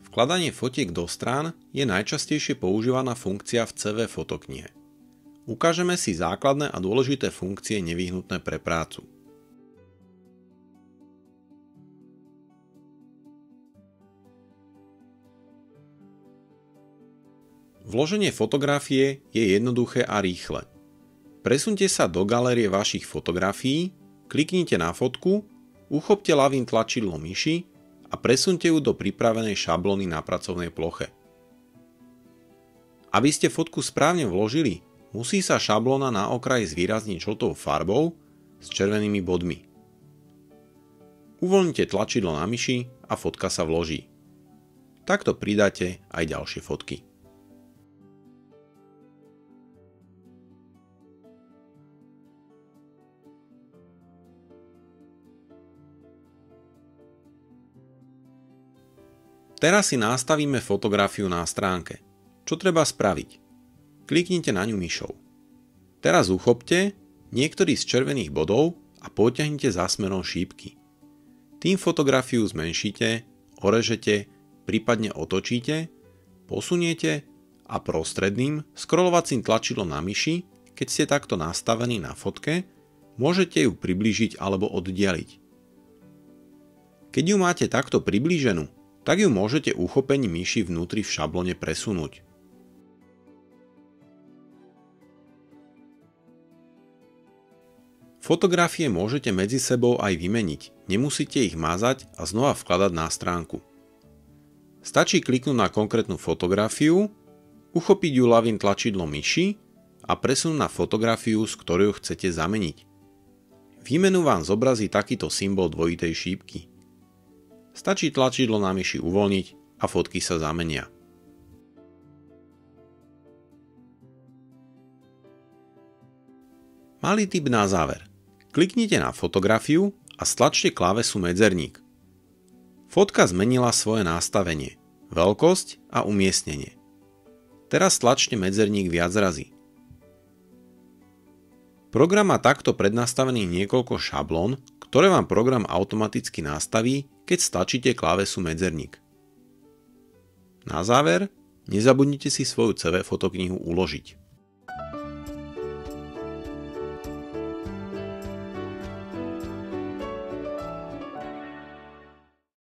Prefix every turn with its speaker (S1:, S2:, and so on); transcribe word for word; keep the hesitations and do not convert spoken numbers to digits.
S1: Vkladanie fotiek do strán je najčastejšie používaná funkcia v cé vé fotoknihe. Ukážeme si základné a dôležité funkcie nevyhnutné pre prácu. Vloženie fotografie je jednoduché a rýchle. Presunte sa do galérie vašich fotografií, kliknite na fotku, uchopte ľavým tlačidlom myši a presunte ju do pripravenej šablóny na pracovnej ploche. Aby ste fotku správne vložili, musí sa šablóna na okraji zvýrazniť žltou farbou s červenými bodmi. Uvoľnite tlačidlo na myši a fotka sa vloží. Takto pridáte aj ďalšie fotky. Teraz si nastavíme fotografiu na stránke. Čo treba spraviť? Kliknite na ňu myšou. Teraz uchopte niektorý z červených bodov a potiahnite za smerom šípky. Tým fotografiu zmenšíte, orežete, prípadne otočíte, posuniete a prostredným scrollovacím tlačidlom na myši, keď ste takto nastavení na fotke, môžete ju priblížiť alebo oddialiť. Keď ju máte takto priblíženú, tak ju môžete uchopením myši vnútri v šablóne presunúť. Fotografie môžete medzi sebou aj vymeniť, nemusíte ich mazať a znova vkladať na stránku. Stačí kliknúť na konkrétnu fotografiu, uchopiť ju ľavým tlačidlom myši a presunúť na fotografiu, z ktorou chcete zameniť. Výmenu vám zobrazí takýto symbol dvojitej šípky. Stačí tlačidlo na myši uvoľniť a fotky sa zamenia. Malý tip na záver. Kliknite na fotografiu a stlačte klávesu medzerník. Fotka zmenila svoje nastavenie, veľkosť a umiestnenie. Teraz tlačte medzerník viac razy. Program má takto prednastavených niekoľko šablón, ktoré vám program automaticky nastaví, keď stlačíte klávesu medzerník. Na záver, nezabudnite si svoju cé vé fotoknihu uložiť.